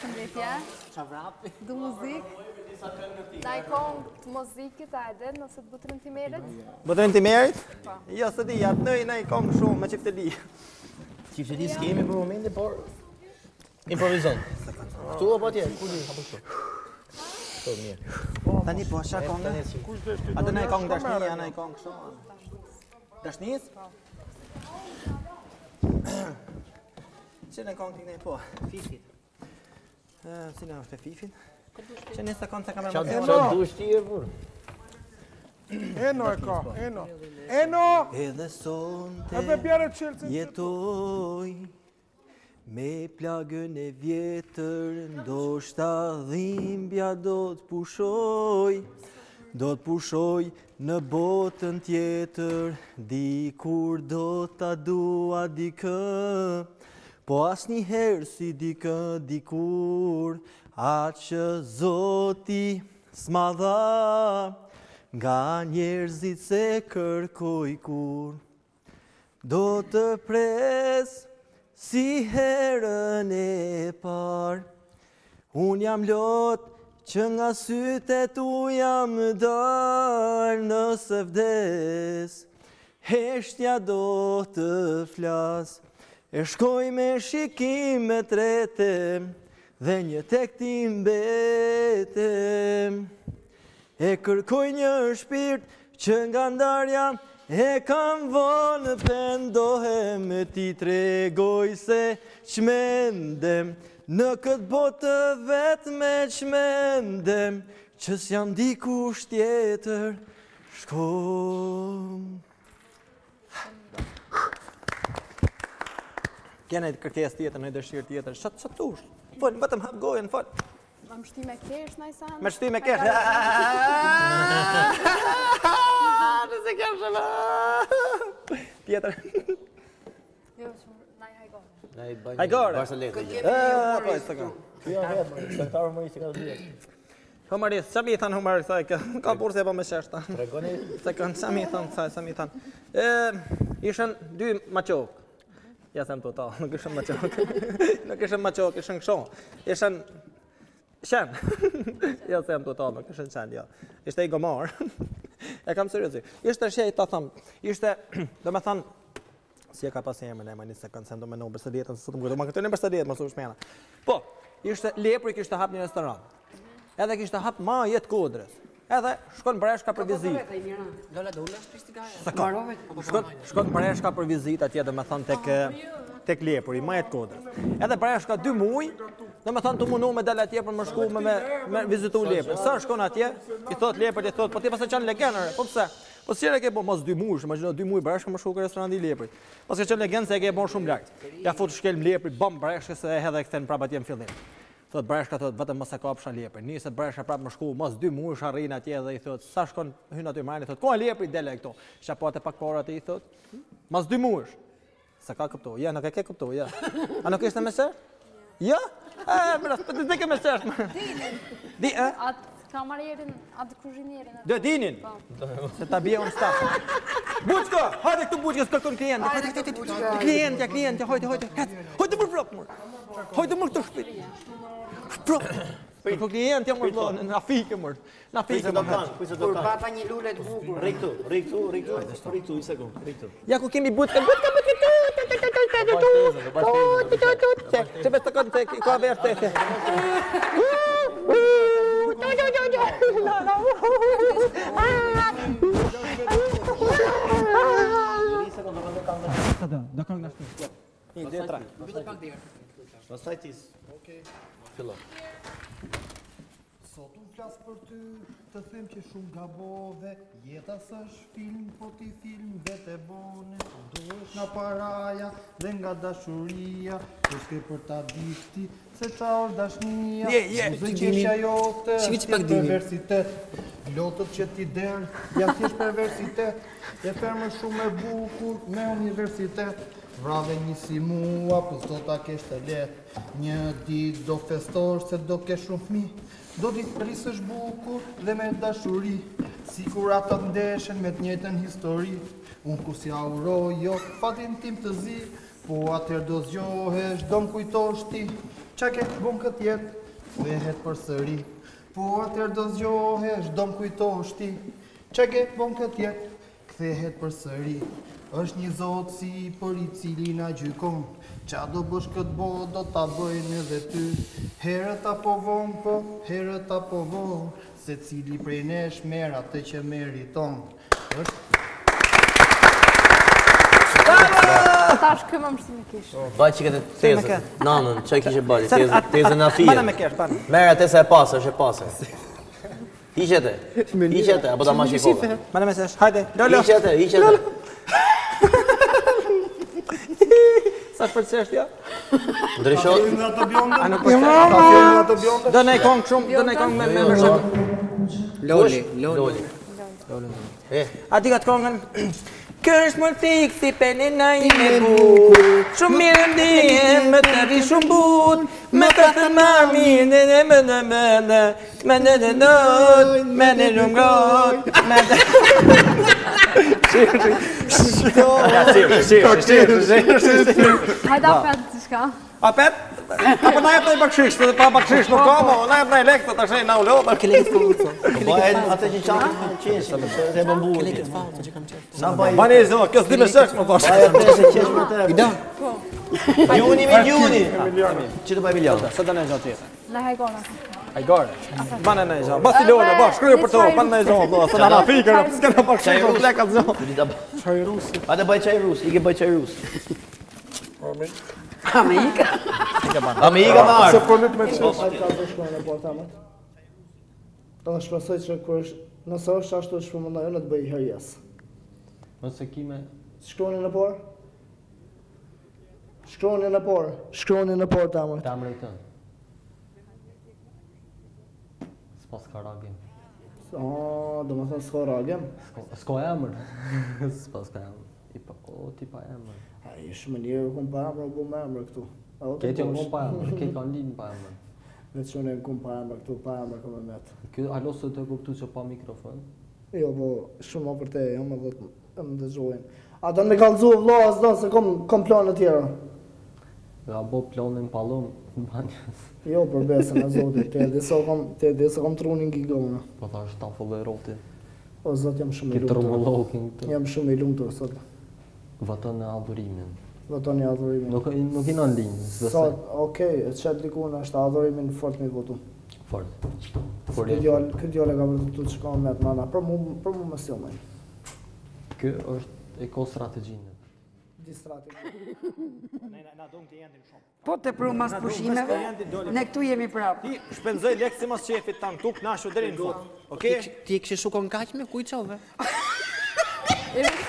Përshëndetje. Du muzikë. Na I kong të muzikit, a edhe, nëse të butërin të merit? Butërin të merit? Jo, së di, atë në I kong shumë me qifteli. Qifteli s'kemi për momentin, por improvizon. Këtu apo atje? Ku di? Apo këtu? Këtu, mirë. Tani po, asha kongë? Atë në I kong dashni, a në I kong shumë. Dashnis? Që në I kong t'i kënej po? Fifit. Si në është e Fifit? Që njësë konë se kamerë më të Qa dush ti e burë? Eno e ka, Eno. Eno! Edhe sonte Edhe bjerë qelë. jetoj me plagën e vjetër, ndoshta dhimbja do t'pushoj, në botën tjetër, dikur do t'a dua dikë, po asnjëherë si dikë dikur, atë që Zoti s'ma dha, nga njerëzit se kërkoj kur. Do të pres si herën e par, unë jam lot që nga sytë tu jam dar, nëse vdes, heshtja do të flas, e shkoj me shikim me trete, dhe një tek ti mbetem. E kërkoj një shpirt që nga ndarja e kam vonë, pendohem e ti tregoj se qmendem, në këtë botë vetë me qmendem, që s'jam dikush tjetër, shkom. Kene kërkes tjetër, në dëshirë tjetër, që tush? Fëllë, vetëm hap gojën, fëllë. Ma më shti me kesh, na I sanë? Me shti me kesh. Nëse kesh shëllë. Tjetër. Jo, na I hajgore. Hajgore? Barcelete. Po, së ka. Kjo vetë, shkaktarë mëri që ka të dhjetë. Humoris, që mi i thanë humor, ka burse e po me sheshta. Tregoni? Se kanë, që mi i thanë, që mi i thanë. Ishën dy maqokë. Ja them të ta, nuk ishën maqokë. Nuk ishën maqokë, ishën kësho. Ishën shen. Ja them të ta, nuk ishën shen, ja. Ishte I gomar. E kam seriozi. Ishte shej, ta thamë, ishte, do me thanë, si e ka pas emën e ma një sekundë, se do me në bërse djetën, se të më kujtë, ma këtë në bërse djetën, më su shmena. Po, ishte lepri kishte hap një restoran. Edhe kishte hap ma jetë kodrës. Edhe shkon breshka për vizit. Shkon breshka për vizit atje dhe me thonë tek lepuri, ma jetë kodrës. Edhe breshka 2 muj, dhe me thonë të munu me del atje për më shku me vizitu lepri. Sa shkon atje, I thot lepri, I thot, po ti pas e qanë legenëre, po pse? Po s'jere ke bo, mos 2 muj, imagino 2 muj breshka më shku kë restoranti lepri. Pas ke qanë legenë se e ke bon shumë lartë. Ja fut shkel lepri, bam breshka se edhe e këthen prap atje në fillim. Thot breshka, thot vetëm mos e kapsha lepri. Niset breshka prap më shku, mos 2 muaj arrin atje dhe I thot, sa shkon hyn aty marrni, thot, ku lepri dele këto. Shapate pak para aty I thot, mos 2 muaj. Sa ka kuptoj? Ja, nuk e ke kuptoj, ja. A nuk ishte mesër? Ja? Mira, po të ke mesër. Di, Atë kamarierin, atë kuzhinierin. Do dinin. Se ta bie on staf. Buçko, hajde këtu buçkës kërkon klient. Klient, hajde. Hajde për vrap, mor. Hajde më këtë shtëpi. Vrap. Për klient jam vëllai, na fikë mor. Na fikë do kan. Kur papa një lule të bukur. Rri këtu, një sekond, rri këtu. Ja ku kemi buçka më këtu. Se vetë kanë tek ka verte. Do kanë nashtu. 1, 2, 3. Pastaj tis. Okej. Fillo. Sot unë flas për ty, të them që shumë gabove, jeta s'është film, po ti film vete bone, ndohesh nga paraja dhe nga dashuria, që s'ke për ta dikti, se qa është dashnia, muzikëshja jote, perversitet, lotët që ti derë, janë thjesht perversitet, e fermë shumë e bukur me universitet, vrave një si mua, po s'do ta kesh të letë, një dit do festor se do kesh shumë fmi, do t'i rrisësh bukur dhe me dashuri, si kur ata ndeshen me t'njejtën histori, unë kur si auroj jo fatin tim të zi, po atër do zgjohesh, do m'kujtosh ti, Qa ke bon këtë jetë, kthehet për sëri. Po atër do zgjohesh, do m'kujtosh ti. Qa ke bon këtë jetë, kthehet për sëri. Është një zotë si për i cili na gjykon. Qa do bësh këtë botë, do ta bëjnë edhe ty. Herët apo vonë, po, herët apo vonë. Se cili prej nesh merr atë që meriton. Tash kë më mështimi kishë. Baj që këtë tezën, nanën, që kishe bali, tezën në Bana fije. me kesh, bana. Merë atë se e pasë, është e pasë. Hiqete, apo ta ma shikove. Bana me sesh, hajde, lolo. Hiqete. Sa shpërcesh ja? Ndrysho, Në ato bjonde? A nuk Ka filmin në ato bjonde? Do në i kong shumë, do në i kong me shumë. Loli. A ti ka të kongën? Kërsh më fikë si penin na i me bukur. Shumë mirë ndihem, më të ri shumë but. Me të të mami, me në not, me në rumrot, me në... Hajda petë të shka. A pet? Apo na jep në i bakshish, dhe pa bakshish nuk ka, mo, na jep në i lekët, të shej na u lodhë. bajnë atë që qanë, qeshë, se bën burë. Bani e zonë, kjo s'di me sesh, më thosh. Baja të se qeshë më të... Ida? Juni miljoni! Që të baj milion? Sa të në gjatë tjetë? Në hajgona. Ajgore. Bane në i zonë, bas i lone, bas, shkryë për to, bane në i zonë, se në na fikër, s'ke në bakshish, në lekat zonë. Qaj rus. Ate baj qaj rus, ike baj qaj rus. Amerika. Amerika marë. Se polit me qesh. Ai ka të shkojnë në apartament. Do të shpresoj që kur është, nëse është ashtu shpërmendoj unë të bëj herjes. Nëse kime... Shkroni në por. Shkroni në por. Shkroni në por tamam. Ta më rejtën. S'pas ka ragim. Do më thënë s'ka ragim. S'ka emër. S'pas ka emër. O, ti pa emër. Ai shumë mirë kum pa emër, kum emër këtu. Këtë janë kom pa emër, këtë kanë linë pa emër. Veçunë kum pa emër këtu, pa emër kam met. Kjo alo se të kuptu që pa mikrofon. Jo, po shumë më për te, jam edhe të më dëgjojnë. A do me kallëzu vlla s'do se kom plane tjera. Ga bo planin pallon në banjës. Jo, për besën e Zotit, te dhe se kom trunin gigona. Po thash ta folloj rotin. O Zot, jam shumë i Këtë lumtur. rëmullokin këtë. Jam shumë i lumtur sot. Vatën e adhurimin. Votoni adhurimin. Nuk i në linë. Sot, okej, çet diku na është adhurimin fort me votu. Fort. Këtë djale ka vërtetu të shkon me atë nana, për mu më sjellën. Kjo është e ko strategjinë. Di strategji. Po të pru mas pushimeve, ne këtu jemi prapë. Ti shpenzoj lekë si mos qefit tanë, tu knashu deri në fund. Okej? Ti e kështë shukon kaq me kujqove?